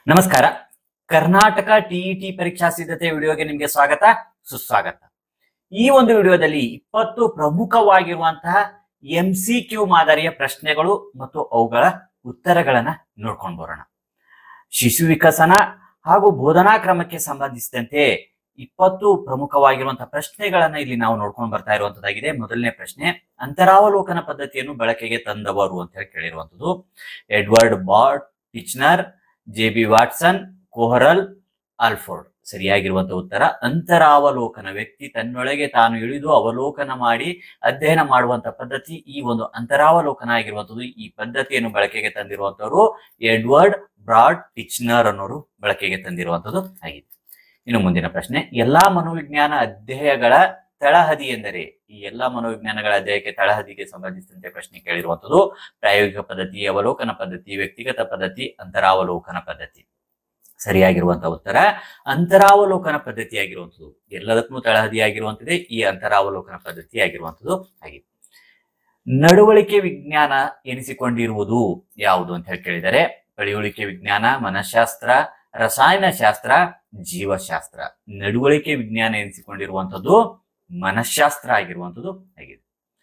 ನಮಸ್ಕಾರ. ಕರ್ನಾಟಕ ಟಿಇಟಿ ಪರೀಕ್ಷಾ ಸಿದ್ಧತೆ ವಿಡಿಯೋಗೆ ನಿಮಗೆ ಸ್ವಾಗತ ಸುಸ್ವಾಗತ. ಈ ಒಂದು ವಿಡಿಯೋದಲ್ಲಿ 20 ಪ್ರಮುಖವಾಗಿರುವಂತಹ MCQ ಮಾದರಿಯ ಪ್ರಶ್ನೆಗಳು ಮತ್ತು ಅವುಗಳ ಉತ್ತರಗಳನ್ನ ನೋಡ್ಕೊಂಡು ಬರೋಣ. ಶಿಶು ವಿಕಸನ ಹಾಗೂ ಬೋಧನಾ ಕ್ರಮಕ್ಕೆ ಸಂಬಂಧಿಸಿದಂತೆ 20 ಪ್ರಮುಖವಾಗಿರುವಂತಹ ಪ್ರಶ್ನೆಗಳನ್ನ ಇಲ್ಲಿ ನಾವು ನೋಡ್ಕೊಂಡು ಬರ್ತಾ ಇರುವಂತದ್ದಾಗಿದೆ. ಮೊದಲನೇ ಪ್ರಶ್ನೆ, ಅಂತರಾವಲೋಕನ ಪದ್ಧತಿಯನ್ನು ಬಳಕೆಗೆ ತಂದವರು ಅಂತ ಹೇಳಿ ಕೇಳಿರುವಂತದ್ದು Edward Bard, Titchener, JB Watson, Kohler, Alford. ಸರಿಯಾಗಿರುವಂತಹ ಉತ್ತರ ಅಂತರಾವಲೋಕನ. ವ್ಯಕ್ತಿ ತನ್ನೊಳಗೆ ತಾನು ಇಳಿದು ಅವಲೋಕನ ಮಾಡಿ ಅಧ್ಯಯನ ಮಾಡುವಂತಹ ಪದ್ಧತಿ ಈ ಒಂದು ಅಂತರಾವಲೋಕನ ಆಗಿರುವಂತದ್ದು. ಈ ಪದ್ಧತಿಯನ್ನು ಬಳಕೆಗೆ ತಂದಿರುವಂತವರು ಎಡ್ವರ್ಡ್ ಬಾರ್ಡ್, ಟಿಚ್ನರ್ ಅನ್ನೋರು ಬಳಕೆಗೆ ತಂದಿರುವಂತದ್ದು ಆಗಿದೆ. ಇನ್ನು ಮುಂದಿನ ಪ್ರಶ್ನೆ, ಎಲ್ಲಾ ಮನೋವಿಜ್ಞಾನ ಅಧ್ಯಯಗಳ ತಳಹದಿ ಎಂದರೆ? ಈ ಎಲ್ಲಾ ಮನೋವಿಜ್ಞಾನಗಳ ಅಧ್ಯಯಕ್ಕೆ ತಳಹದಿಗೆ ಸಂಬಂಧಿಸಿದಂತೆ ಪ್ರಶ್ನೆ ಕೇಳಿರುವಂತದ್ದು ಪ್ರಾಯೋಗಿಕ ಪದ್ಧತಿ, ಅವಲೋಕನ ಪದ್ಧತಿ, ವ್ಯಕ್ತಿಗತ ಪದ್ಧತಿ, ಅಂತರಾವಲೋಕನ ಪದ್ಧತಿ. ಸರಿಯಾಗಿರುವಂತಹ ಉತ್ತರ ಅಂತರಾವಲೋಕನ ಪದ್ಧತಿ ಆಗಿರುವಂಥದ್ದು. ಎಲ್ಲದಕ್ಕೂ ತಳಹದಿ ಆಗಿರುವಂತದ್ದೇ ಈ ಅಂತರಾವಲೋಕನ ಪದ್ಧತಿ ಆಗಿರುವಂಥದ್ದು ಆಗಿದೆ. ನಡವಳಿಕೆ ವಿಜ್ಞಾನ ಎನಿಸಿಕೊಂಡಿರುವುದು ಯಾವುದು ಅಂತ ಹೇಳಿ ಕೇಳಿದರೆ ಪಳೆಯುಳಿಕೆ ವಿಜ್ಞಾನ, ಮನಃಶಾಸ್ತ್ರ, ರಸಾಯನಶಾಸ್ತ್ರ, ಜೀವಶಾಸ್ತ್ರ. ನಡವಳಿಕೆ ವಿಜ್ಞಾನ ಎನಿಸಿಕೊಂಡಿರುವಂಥದ್ದು ಮನಃಶಾಸ್ತ್ರ ಆಗಿರುವಂಥದ್ದು ಆಗಿದೆ.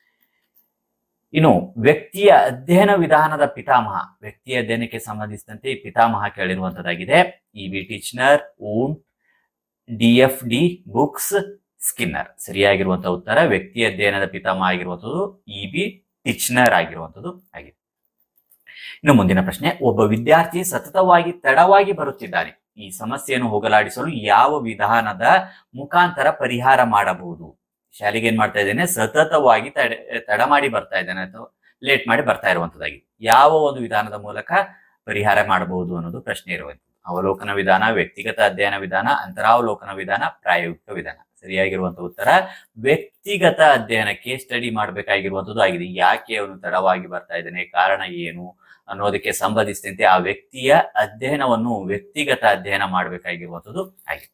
ಇನ್ನು ವ್ಯಕ್ತಿಯ ಅಧ್ಯಯನ ವಿಧಾನದ ಪಿತಾಮಹ, ವ್ಯಕ್ತಿಯ ಅಧ್ಯಯನಕ್ಕೆ ಸಂಬಂಧಿಸಿದಂತೆ ಈ ಪಿತಾಮಹ ಕೇಳಿರುವಂತದ್ದಾಗಿದೆ. EB Titchener, Wundt, DFD Books, Skinner. ಸರಿಯಾಗಿರುವಂತಹ ಉತ್ತರ ವ್ಯಕ್ತಿಯ ಅಧ್ಯಯನದ ಪಿತಾಮಹ ಆಗಿರುವಂಥದ್ದು EB ಟಿಚ್ನರ್ ಆಗಿರುವಂಥದ್ದು ಆಗಿದೆ. ಇನ್ನು ಮುಂದಿನ ಪ್ರಶ್ನೆ, ಒಬ್ಬ ವಿದ್ಯಾರ್ಥಿ ಸತತವಾಗಿ ತಡವಾಗಿ ಬರುತ್ತಿದ್ದಾನೆ. ಈ ಸಮಸ್ಯೆಯನ್ನು ಹೋಗಲಾಡಿಸಲು ಯಾವ ವಿಧಾನದ ಮುಖಾಂತರ ಪರಿಹಾರ ಮಾಡಬಹುದು? ಶಾಲೆಗೆ ಏನ್ ಮಾಡ್ತಾ ಇದ್ದೇನೆ, ಸತತವಾಗಿ ತಡ ಮಾಡಿ ಬರ್ತಾ ಇದ್ದಾನೆ ಅಥವಾ ಲೇಟ್ ಮಾಡಿ ಬರ್ತಾ ಇರುವಂತದ್ದಾಗಿ ಯಾವ ಒಂದು ವಿಧಾನದ ಮೂಲಕ ಪರಿಹಾರ ಮಾಡಬಹುದು ಅನ್ನೋದು ಪ್ರಶ್ನೆ ಇರುವಂತದ್ದು. ಅವಲೋಕನ ವಿಧಾನ, ವ್ಯಕ್ತಿಗತ ಅಧ್ಯಯನ ವಿಧಾನ, ಅಂತರಾವಲೋಕನ ವಿಧಾನ, ಪ್ರಾಯೋಗಿಕ ವಿಧಾನ. ಸರಿಯಾಗಿರುವಂತಹ ಉತ್ತರ ವ್ಯಕ್ತಿಗತ ಅಧ್ಯಯನಕ್ಕೆ ಸ್ಟಡಿ ಮಾಡಬೇಕಾಗಿರುವಂತದ್ದು ಆಗಿದೆ. ಯಾಕೆ ಅವನು ತಡವಾಗಿ ಬರ್ತಾ ಇದ್ದಾನೆ, ಕಾರಣ ಏನು ಅನ್ನೋದಕ್ಕೆ ಸಂಬಂಧಿಸಿದಂತೆ ಆ ವ್ಯಕ್ತಿಯ ಅಧ್ಯಯನವನ್ನು ವ್ಯಕ್ತಿಗತ ಅಧ್ಯಯನ ಮಾಡಬೇಕಾಗಿರುವಂತದ್ದು ಆಗಿದೆ.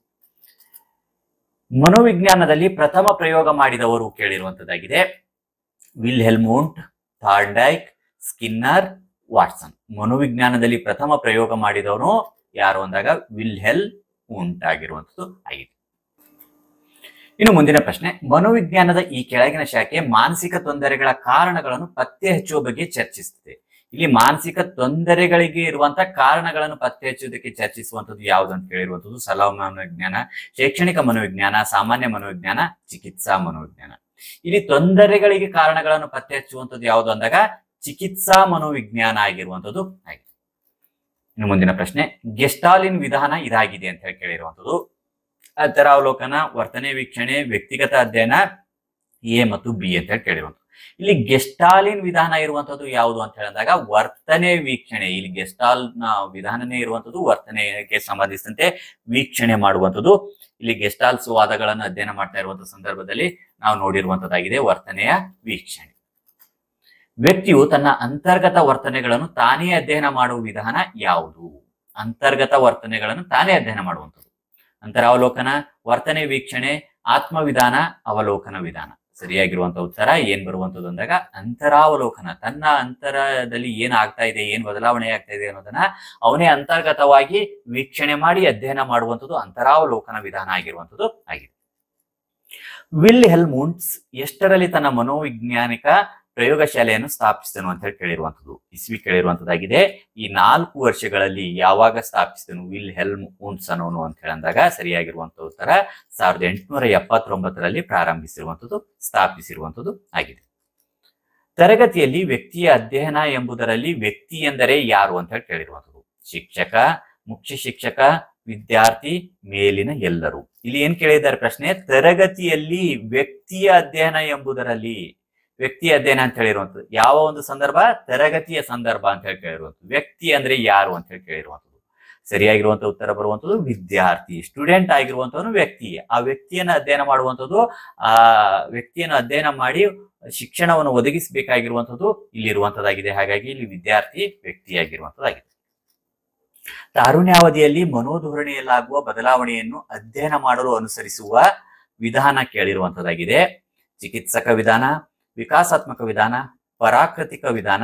ಮನೋವಿಜ್ಞಾನದಲ್ಲಿ ಪ್ರಥಮ ಪ್ರಯೋಗ ಮಾಡಿದವರು ಕೇಳಿರುವಂತದ್ದಾಗಿದೆ ವಿಲ್ಹೆಲ್ಮ್, ಥಾರ್ನ್ಡೈಕ್, ಸ್ಕಿನ್ನರ್, ವಾಟ್ಸನ್. ಮನೋವಿಜ್ಞಾನದಲ್ಲಿ ಪ್ರಥಮ ಪ್ರಯೋಗ ಮಾಡಿದವನು ಯಾರು ಅಂದಾಗ ವಿಲ್ಹೆಲ್ಮ್ ಆಗಿರುವಂತದ್ದು ಆಗಿದೆ. ಇನ್ನು ಮುಂದಿನ ಪ್ರಶ್ನೆ, ಮನೋವಿಜ್ಞಾನದ ಈ ಕೆಳಗಿನ ಶಾಖೆ ಮಾನಸಿಕ ತೊಂದರೆಗಳ ಕಾರಣಗಳನ್ನು ಪತ್ತೆ ಹಚ್ಚುವ ಬಗ್ಗೆ ಚರ್ಚಿಸುತ್ತದೆ. ಇಲ್ಲಿ ಮಾನಸಿಕ ತೊಂದರೆಗಳಿಗೆ ಇರುವಂತಹ ಕಾರಣಗಳನ್ನು ಪತ್ತೆ ಹಚ್ಚುವುದಕ್ಕೆ ಚರ್ಚಿಸುವಂತದ್ದು ಯಾವುದು ಅಂತ ಕೇಳಿರುವಂತದ್ದು ಸಲಹಾ ಮನೋವಿಜ್ಞಾನ, ಶೈಕ್ಷಣಿಕ ಮನೋವಿಜ್ಞಾನ, ಸಾಮಾನ್ಯ ಮನೋವಿಜ್ಞಾನ, ಚಿಕಿತ್ಸಾ ಮನೋವಿಜ್ಞಾನ. ಇಲ್ಲಿ ತೊಂದರೆಗಳಿಗೆ ಕಾರಣಗಳನ್ನು ಪತ್ತೆ ಹಚ್ಚುವಂತದ್ದು ಯಾವುದು ಅಂದಾಗ ಚಿಕಿತ್ಸಾ ಮನೋವಿಜ್ಞಾನ ಆಗಿರುವಂತದ್ದು ಆಗಿದೆ. ಇನ್ನು ಮುಂದಿನ ಪ್ರಶ್ನೆ, ಗೆಸ್ಟಾಲಿನ್ ವಿಧಾನ ಇದಾಗಿದೆ ಅಂತ ಹೇಳಿ ಕೇಳಿರುವಂತದ್ದು ಅಂತರಾವಲೋಕನ, ವರ್ತನೆ ವೀಕ್ಷಣೆ, ವ್ಯಕ್ತಿಗತ ಅಧ್ಯಯನ, A ಮತ್ತು B ಅಂತ ಹೇಳಿ ಕೇಳಿರುವಂತದ್ದು. ಇಲ್ಲಿ ಗೆಸ್ಟಾಲಿನ್ ವಿಧಾನ ಇರುವಂತದ್ದು ಯಾವುದು ಅಂತ ಹೇಳಿದಾಗ ವರ್ತನೆ ವೀಕ್ಷಣೆ. ಇಲ್ಲಿ ಗೆಸ್ಟಾಲ್ ವಿಧಾನನೇ ಇರುವಂತದ್ದು ವರ್ತನೆಗೆ ಸಂಬಂಧಿಸಿದಂತೆ ವೀಕ್ಷಣೆ ಮಾಡುವಂಥದ್ದು. ಇಲ್ಲಿ ಗೆಸ್ಟಾಲ್ಸ್ ವಾದಗಳನ್ನು ಅಧ್ಯಯನ ಮಾಡ್ತಾ ಇರುವಂತಹ ಸಂದರ್ಭದಲ್ಲಿ ನಾವು ನೋಡಿರುವಂತದ್ದಾಗಿದೆ ವರ್ತನೆಯ ವೀಕ್ಷಣೆ. ವ್ಯಕ್ತಿಯು ತನ್ನ ಅಂತರ್ಗತ ವರ್ತನೆಗಳನ್ನು ತಾನೇ ಅಧ್ಯಯನ ಮಾಡುವ ವಿಧಾನ ಯಾವುದು? ಅಂತರ್ಗತ ವರ್ತನೆಗಳನ್ನು ತಾನೇ ಅಧ್ಯಯನ ಮಾಡುವಂಥದ್ದು ಅಂತರಾವಲೋಕನ, ವರ್ತನೆ ವೀಕ್ಷಣೆ, ಆತ್ಮವಿಧಾನ, ಅವಲೋಕನ ವಿಧಾನ. ಸರಿಯಾಗಿರುವಂತಹ ಉತ್ತರ ಏನ್ ಬರುವಂತದ್ದು ಅಂದಾಗ ಅಂತರಾವಲೋಕನ. ತನ್ನ ಅಂತರದಲ್ಲಿ ಏನ್ ಆಗ್ತಾ ಇದೆ, ಏನ್ ಬದಲಾವಣೆ ಆಗ್ತಾ ಇದೆ ಅನ್ನೋದನ್ನ ಅವನೇ ಅಂತರ್ಗತವಾಗಿ ವೀಕ್ಷಣೆ ಮಾಡಿ ಅಧ್ಯಯನ ಮಾಡುವಂಥದ್ದು ಅಂತರಾವಲೋಕನ ವಿಧಾನ ಆಗಿರುವಂಥದ್ದು ಆಗಿದೆ. ವಿಲ್ಹೆಲ್ಮ್ ಎಷ್ಟರಲ್ಲಿ ತನ್ನ ಮನೋವೈಜ್ಞಾನಿಕ ಪ್ರಯೋಗಶಾಲೆಯನ್ನು ಸ್ಥಾಪಿಸಿದನು ಅಂತ ಹೇಳಿ ಕೇಳಿರುವಂಥದ್ದು ಇಸ್ವಿ ಕೇಳಿರುವಂತದ್ದಾಗಿದೆ. ಈ 4 ವರ್ಷಗಳಲ್ಲಿ ಯಾವಾಗ ಸ್ಥಾಪಿಸಿದನು ವಿಲ್ಹೆಲ್ಮ್ ಅನ್ನೋನು ಅಂತ ಹೇಳಂದಾಗ ಸರಿಯಾಗಿರುವಂತಹ ಉತ್ತರ 1879ರಲ್ಲಿ ಪ್ರಾರಂಭಿಸಿರುವಂಥದ್ದು, ಸ್ಥಾಪಿಸಿರುವಂಥದ್ದು ಆಗಿದೆ. ತರಗತಿಯಲ್ಲಿ ವ್ಯಕ್ತಿಯ ಅಧ್ಯಯನ ಎಂಬುದರಲ್ಲಿ ವ್ಯಕ್ತಿ ಎಂದರೆ ಯಾರು ಅಂತ ಹೇಳಿ ಕೇಳಿರುವಂಥದ್ದು ಶಿಕ್ಷಕ, ಮುಖ್ಯ ಶಿಕ್ಷಕ, ವಿದ್ಯಾರ್ಥಿ, ಮೇಲಿನ ಎಲ್ಲರೂ. ಇಲ್ಲಿ ಏನ್ ಕೇಳಿದ್ದಾರೆ ಪ್ರಶ್ನೆ, ತರಗತಿಯಲ್ಲಿ ವ್ಯಕ್ತಿಯ ಅಧ್ಯಯನ ಎಂಬುದರಲ್ಲಿ ವ್ಯಕ್ತಿಯ ಅಧ್ಯಯನ ಅಂತ ಹೇಳಿರುವಂಥದ್ದು ಯಾವ ಒಂದು ಸಂದರ್ಭ, ತರಗತಿಯ ಸಂದರ್ಭ ಅಂತ ಹೇಳಿ ಕೇಳಿರುವಂಥದ್ದು. ವ್ಯಕ್ತಿ ಅಂದ್ರೆ ಯಾರು ಅಂತ ಹೇಳಿ ಕೇಳಿರುವಂಥದ್ದು ಸರಿಯಾಗಿರುವಂತಹ ಉತ್ತರ ಬರುವಂಥದ್ದು ವಿದ್ಯಾರ್ಥಿ, ಸ್ಟೂಡೆಂಟ್ ಆಗಿರುವಂತವನು ವ್ಯಕ್ತಿ. ಆ ವ್ಯಕ್ತಿಯನ್ನು ಅಧ್ಯಯನ ಮಾಡುವಂಥದ್ದು, ಆ ವ್ಯಕ್ತಿಯನ್ನು ಅಧ್ಯಯನ ಮಾಡಿ ಶಿಕ್ಷಣವನ್ನು ಒದಗಿಸಬೇಕಾಗಿರುವಂಥದ್ದು ಇಲ್ಲಿರುವಂತದ್ದಾಗಿದೆ. ಹಾಗಾಗಿ ಇಲ್ಲಿ ವಿದ್ಯಾರ್ಥಿ ವ್ಯಕ್ತಿಯಾಗಿರುವಂತದ್ದಾಗಿದೆ. ತಾರುಣ್ಯಾವಧಿಯಲ್ಲಿ ಮನೋಧೋರಣೆಯಲ್ಲಾಗುವ ಬದಲಾವಣೆಯನ್ನು ಅಧ್ಯಯನ ಮಾಡಲು ಅನುಸರಿಸುವ ವಿಧಾನ ಕೇಳಿರುವಂತದ್ದಾಗಿದೆ ಚಿಕಿತ್ಸಕ ವಿಧಾನ, ವಿಕಾಸಾತ್ಮಕ ವಿಧಾನ, ಪರಾಕೃತಿಕ ವಿಧಾನ,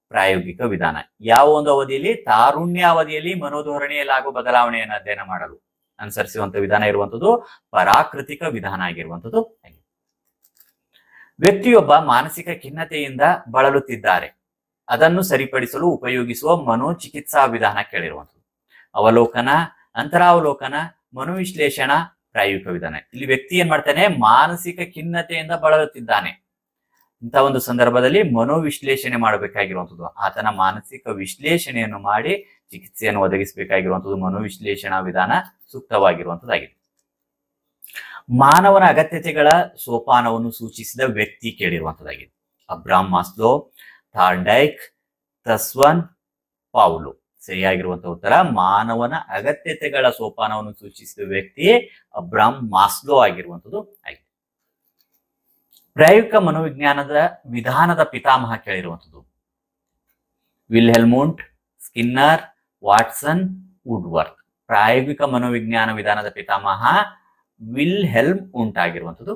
ಪ್ರಾಯೋಗಿಕ ವಿಧಾನ. ಯಾವ ಒಂದು ಅವಧಿಯಲ್ಲಿ? ತಾರುಣ್ಯ ಅವಧಿಯಲ್ಲಿ ಮನೋಧೋರಣೆಯಲ್ಲಾಗುವ ಬದಲಾವಣೆಯನ್ನು ಅಧ್ಯಯನ ಮಾಡಲು ಅನುಸರಿಸುವಂತ ವಿಧಾನ ಇರುವಂತದ್ದು ಪರಾಕೃತಿಕ ವಿಧಾನ ಆಗಿರುವಂತದ್ದು. ವ್ಯಕ್ತಿಯೊಬ್ಬ ಮಾನಸಿಕ ಖಿನ್ನತೆಯಿಂದ ಬಳಲುತ್ತಿದ್ದಾರೆ, ಅದನ್ನು ಸರಿಪಡಿಸಲು ಉಪಯೋಗಿಸುವ ಮನೋಚಿಕಿತ್ಸಾ ವಿಧಾನ ಕೇಳಿರುವಂಥದ್ದು. ಅವಲೋಕನ, ಅಂತರಾವಲೋಕನ, ಮನೋವಿಶ್ಲೇಷಣಾ, ಪ್ರಾಯೋಗಿಕ ವಿಧಾನ. ಇಲ್ಲಿ ವ್ಯಕ್ತಿ ಏನ್ ಮಾಡ್ತಾನೆ? ಮಾನಸಿಕ ಖಿನ್ನತೆಯಿಂದ ಬಳಲುತ್ತಿದ್ದಾನೆ. ಇಂಥ ಒಂದು ಸಂದರ್ಭದಲ್ಲಿ ಮನೋವಿಶ್ಲೇಷಣೆ ಮಾಡಬೇಕಾಗಿರುವಂಥದ್ದು. ಆತನ ಮಾನಸಿಕ ವಿಶ್ಲೇಷಣೆಯನ್ನು ಮಾಡಿ ಚಿಕಿತ್ಸೆಯನ್ನು ಒದಗಿಸಬೇಕಾಗಿರುವಂಥದ್ದು ಮನೋವಿಶ್ಲೇಷಣಾ ವಿಧಾನ ಸೂಕ್ತವಾಗಿರುವಂಥದ್ದಾಗಿದೆ. ಮಾನವನ ಅಗತ್ಯತೆಗಳ ಸೋಪಾನವನ್ನು ಸೂಚಿಸಿದ ವ್ಯಕ್ತಿ ಕೇಳಿರುವಂಥದ್ದಾಗಿದೆ. ಅಬ್ರಾಮ್ ಮಾಸ್ಲೋ, ಥಾರ್ನ್ಡೈಕ್, ತಸ್ವನ್, ಪೌಲೋ. ಸರಿಯಾಗಿರುವಂತಹ ಉತ್ತರ ಮಾನವನ ಅಗತ್ಯತೆಗಳ ಸೋಪಾನವನ್ನು ಸೂಚಿಸಿದ ವ್ಯಕ್ತಿ ಅಬ್ರಾಮ್ ಮಾಸ್ಲೋ ಆಗಿರುವಂಥದ್ದು ಆಗಿದೆ. ಪ್ರಾಯೋಗಿಕ ಮನೋವಿಜ್ಞಾನದ ವಿಧಾನದ ಪಿತಾಮಹ ಕೇಳಿರುವಂಥದ್ದು ವಿಲ್ಹೆಲ್ಮುಂಟ್, ಸ್ಕಿನ್ನರ್, ವಾಟ್ಸನ್, ವುಡ್ವರ್ತ್. ಪ್ರಾಯೋಗಿಕ ಮನೋವಿಜ್ಞಾನ ವಿಧಾನದ ಪಿತಾಮಹ ವಿಲ್ಹೆಲ್ಮ್ ಉಂಟಾಗಿರುವಂಥದ್ದು.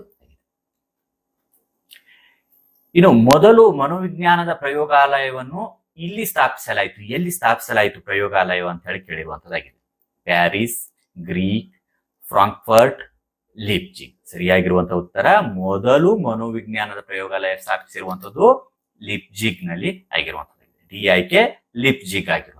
ಇನ್ನು ಮೊದಲು ಮನೋವಿಜ್ಞಾನದ ಪ್ರಯೋಗಾಲಯವನ್ನು ಇಲ್ಲಿ ಸ್ಥಾಪಿಸಲಾಯಿತು. ಎಲ್ಲಿ ಸ್ಥಾಪಿಸಲಾಯಿತು ಪ್ರಯೋಗಾಲಯ ಅಂತ ಹೇಳಿ ಕೇಳಿರುವಂತದ್ದಾಗಿದೆ. Paris, Greek, Frankfurt, Leipzig. ಸರಿಯಾಗಿರುವಂತಹ ಉತ್ತರ ಮೊದಲು ಮನೋವಿಜ್ಞಾನದ ಪ್ರಯೋಗಾಲಯ ಸ್ಥಾಪಿಸಿರುವಂತದ್ದು ಲಿಪ್ಜಿಗ್ ನಲ್ಲಿ ಆಗಿರುವಂತದ್ದು. ಡಿ ಆಯ್ಕೆ ಲಿಪ್ಜಿಗ್ ಆಗಿರುವಂಥದ್ದು.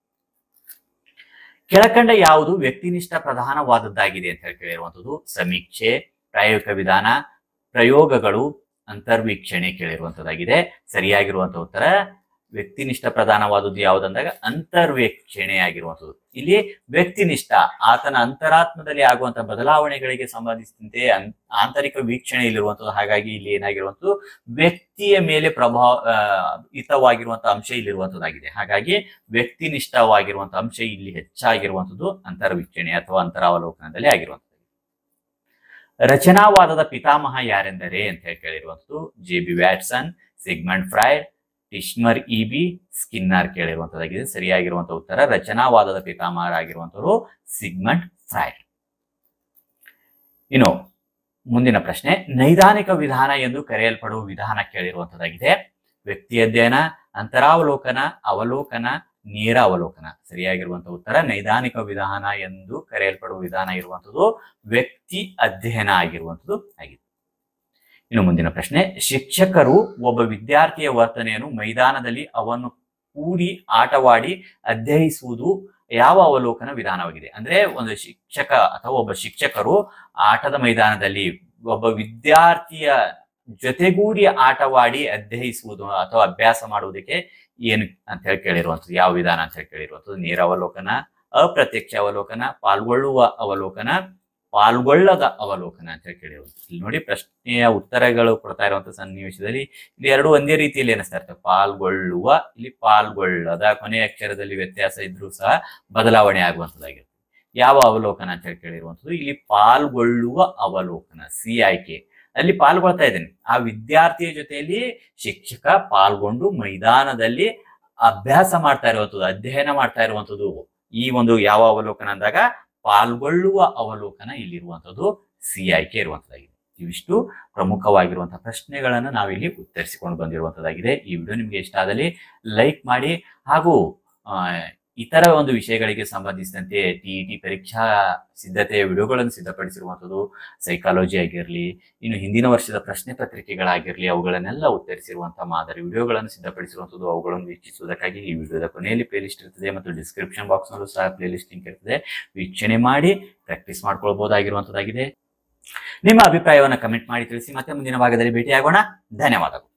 ಕೆಳಕಂಡ ಯಾವುದು ವ್ಯಕ್ತಿನಿಷ್ಠ ಪ್ರಧಾನವಾದದ್ದಾಗಿದೆ ಅಂತ ಹೇಳಿ ಕೇಳಿರುವಂಥದ್ದು ಸಮೀಕ್ಷೆ, ಪ್ರಾಯೋಗಿಕ ವಿಧಾನ, ಪ್ರಯೋಗಗಳು, ಅಂತರ್ವೀಕ್ಷಣೆ ಕೇಳಿರುವಂತದ್ದಾಗಿದೆ. ಸರಿಯಾಗಿರುವಂತಹ ಉತ್ತರ ವ್ಯಕ್ತಿನಿಷ್ಠ ಪ್ರಧಾನವಾದದ್ದು ಯಾವುದಂದಾಗ ಅಂತರ್ವೀಕ್ಷಣೆ ಆಗಿರುವಂಥದ್ದು. ಇಲ್ಲಿ ವ್ಯಕ್ತಿನಿಷ್ಠ ಆತನ ಅಂತರಾತ್ಮದಲ್ಲಿ ಆಗುವಂತಹ ಬದಲಾವಣೆಗಳಿಗೆ ಸಂಬಂಧಿಸಿದಂತೆ ಆಂತರಿಕ ವೀಕ್ಷಣೆ ಇಲ್ಲಿರುವಂಥದ್ದು. ಹಾಗಾಗಿ ಇಲ್ಲಿ ಏನಾಗಿರುವಂಥದ್ದು ವ್ಯಕ್ತಿಯ ಮೇಲೆ ಹಿತವಾಗಿರುವಂತಹ ಅಂಶ ಇಲ್ಲಿರುವಂಥದ್ದಾಗಿದೆ. ಹಾಗಾಗಿ ವ್ಯಕ್ತಿನಿಷ್ಠವಾಗಿರುವಂತಹ ಅಂಶ ಇಲ್ಲಿ ಹೆಚ್ಚಾಗಿರುವಂಥದ್ದು ಅಂತರ್ವೀಕ್ಷಣೆ ಅಥವಾ ಅಂತರಾವಲೋಕನದಲ್ಲಿ ಆಗಿರುವಂಥದ್ದು. ರಚನಾವಾದದ ಪಿತಾಮಹ ಯಾರೆಂದರೆ ಅಂತ ಹೇಳಿ ಕೇಳಿರುವಂಥದ್ದು JB. Watson, Sigmund Freud, Titchener EB., Skinner ಕೇಳಿರುವಂತದ್ದಾಗಿದೆ. ಸರಿಯಾಗಿರುವಂತಹ ಉತ್ತರ ರಚನಾವಾದದ ಪಿತಾಮಹರಾಗಿರುವಂತವರು ಸಿಗ್ಮಂಡ್ ಫ್ರಾಯ್ಡ್. ಇನ್ನು ಮುಂದಿನ ಪ್ರಶ್ನೆ, ನೈದಾನಿಕ ವಿಧಾನ ಎಂದು ಕರೆಯಲ್ಪಡುವ ವಿಧಾನ ಕೇಳಿರುವಂತದ್ದಾಗಿದೆ. ವ್ಯಕ್ತಿ ಅಧ್ಯಯನ, ಅಂತರಾವಲೋಕನ, ಅವಲೋಕನ, ನೇರ ಅವಲೋಕನ. ಸರಿಯಾಗಿರುವಂತಹ ಉತ್ತರ ನೈದಾನಿಕ ವಿಧಾನ ಎಂದು ಕರೆಯಲ್ಪಡುವ ವಿಧಾನ ಇರುವಂತದ್ದು ವ್ಯಕ್ತಿ ಅಧ್ಯಯನ ಆಗಿರುವಂತದ್ದು ಆಗಿದೆ. ಇನ್ನು ಮುಂದಿನ ಪ್ರಶ್ನೆ, ಶಿಕ್ಷಕರು ಒಬ್ಬ ವಿದ್ಯಾರ್ಥಿಯ ವರ್ತನೆಯನ್ನು ಮೈದಾನದಲ್ಲಿ ಅವನ್ನು ಕೂಡಿ ಆಟವಾಡಿ ಅಧ್ಯಯಿಸುವುದು ಯಾವ ಅವಲೋಕನ ವಿಧಾನವಾಗಿದೆ? ಅಂದ್ರೆ ಒಂದು ಶಿಕ್ಷಕ ಅಥವಾ ಒಬ್ಬ ಶಿಕ್ಷಕರು ಆಟದ ಮೈದಾನದಲ್ಲಿ ಒಬ್ಬ ವಿದ್ಯಾರ್ಥಿಯ ಜೊತೆಗೂಡಿ ಆಟವಾಡಿ ಅಧ್ಯಯಿಸುವುದು ಅಥವಾ ಅಭ್ಯಾಸ ಮಾಡುವುದಕ್ಕೆ ಏನು ಅಂತ ಹೇಳಿ ಕೇಳಿರುವಂಥದ್ದು, ಯಾವ ವಿಧಾನ ಅಂತ ಹೇಳಿ ಕೇಳಿರುವಂಥದ್ದು ನೇರ ಅವಲೋಕನ, ಅಪ್ರತ್ಯಕ್ಷ ಅವಲೋಕನ, ಪಾಲ್ಗೊಳ್ಳುವ ಅವಲೋಕನ, ಪಾಲ್ಗೊಳ್ಳದ ಅವಲೋಕನ ಅಂತ ಹೇಳಿ ಕೇಳಿರುವಂಥದ್ದು. ಇಲ್ಲಿ ನೋಡಿ ಪ್ರಶ್ನೆಯ ಉತ್ತರಗಳು ಕೊಡ್ತಾ ಇರುವಂತಹ ಸನ್ನಿವೇಶದಲ್ಲಿ ಇಲ್ಲಿ ಎರಡು ಒಂದೇ ರೀತಿಯಲ್ಲಿ ಏನಿಸ್ತಾ ಇರ್ತವೆ. ಪಾಲ್ಗೊಳ್ಳುವ, ಇಲ್ಲಿ ಪಾಲ್ಗೊಳ್ಳದ, ಕೊನೆಯ ಅಕ್ಷರದಲ್ಲಿ ವ್ಯತ್ಯಾಸ ಇದ್ರೂ ಸಹ ಬದಲಾವಣೆ ಆಗುವಂಥದ್ದಾಗಿರುತ್ತೆ. ಯಾವ ಅವಲೋಕನ ಅಂತ ಹೇಳಿ ಕೇಳಿರುವಂಥದ್ದು ಇಲ್ಲಿ ಪಾಲ್ಗೊಳ್ಳುವ ಅವಲೋಕನ, ಸಿ ಆಯ್ಕೆ. ಅಲ್ಲಿ ಪಾಲ್ಗೊಳ್ತಾ ಇದ್ದೇನೆ, ಆ ವಿದ್ಯಾರ್ಥಿಯ ಜೊತೆಯಲ್ಲಿ ಶಿಕ್ಷಕ ಪಾಲ್ಗೊಂಡು ಮೈದಾನದಲ್ಲಿ ಅಭ್ಯಾಸ ಮಾಡ್ತಾ ಇರುವಂಥದ್ದು, ಅಧ್ಯಯನ ಮಾಡ್ತಾ ಇರುವಂಥದ್ದು. ಈ ಒಂದು ಯಾವ ಅವಲೋಕನ ಅಂದಾಗ ಪಾಲ್ಗೊಳ್ಳುವ ಅವಲೋಕನ ಇಲ್ಲಿರುವಂಥದ್ದು ಸಿ ಆಯ್ಕೆ ಇರುವಂತದ್ದಾಗಿದೆ. ಇವಿಷ್ಟು ಪ್ರಮುಖವಾಗಿರುವಂತಹ ಪ್ರಶ್ನೆಗಳನ್ನು ನಾವಿಲ್ಲಿ ಉತ್ತರಿಸಿಕೊಂಡು ಬಂದಿರುವಂತದ್ದಾಗಿದೆ. ಈ ವಿಡಿಯೋ ನಿಮಗೆ ಇಷ್ಟ ಆದಲ್ಲಿ ಲೈಕ್ ಮಾಡಿ, ಹಾಗೂ ಇತರ ಒಂದು ವಿಷಯಗಳಿಗೆ ಸಂಬಂಧಿಸಿದಂತೆ ಟಿ.ಇ.ಟಿ. ಪರೀಕ್ಷಾ ಸಿದ್ಧತೆಯ ವಿಡಿಯೋಗಳನ್ನು ಸಿದ್ಧಪಡಿಸಿರುವಂಥದ್ದು ಸೈಕಾಲಜಿ ಆಗಿರಲಿ, ಇನ್ನು ಹಿಂದಿನ ವರ್ಷದ ಪ್ರಶ್ನೆ ಪತ್ರಿಕೆಗಳಾಗಿರಲಿ, ಅವುಗಳನ್ನೆಲ್ಲ ಉತ್ತರಿಸಿರುವಂತಹ ಮಾದರಿ ವಿಡಿಯೋಗಳನ್ನು ಸಿದ್ಧಪಡಿಸಿರುವಂಥದ್ದು. ಅವುಗಳನ್ನು ವೀಕ್ಷಿಸುವುದಕ್ಕಾಗಿ ಈ ವಿಡಿಯೋದ ಕೊನೆಯಲ್ಲಿ ಪ್ಲೇ ಲಿಸ್ಟ್ ಇರ್ತದೆ ಮತ್ತು ಡಿಸ್ಕ್ರಿಪ್ಷನ್ ಬಾಕ್ಸ್ ನಲ್ಲೂ ಸಹ ಪ್ಲೇ ಲಿಸ್ಟ್ ಲಿಂಕ್ ಇರ್ತದೆ. ವೀಕ್ಷಣೆ ಮಾಡಿ ಪ್ರಾಕ್ಟೀಸ್ ಮಾಡ್ಕೊಳ್ಬಹುದಾಗಿರುವಂತದ್ದಾಗಿದೆ. ನಿಮ್ಮ ಅಭಿಪ್ರಾಯವನ್ನು ಕಮೆಂಟ್ ಮಾಡಿ ತಿಳಿಸಿ. ಮತ್ತೆ ಮುಂದಿನ ಭಾಗದಲ್ಲಿ ಭೇಟಿಯಾಗೋಣ. ಧನ್ಯವಾದಗಳು.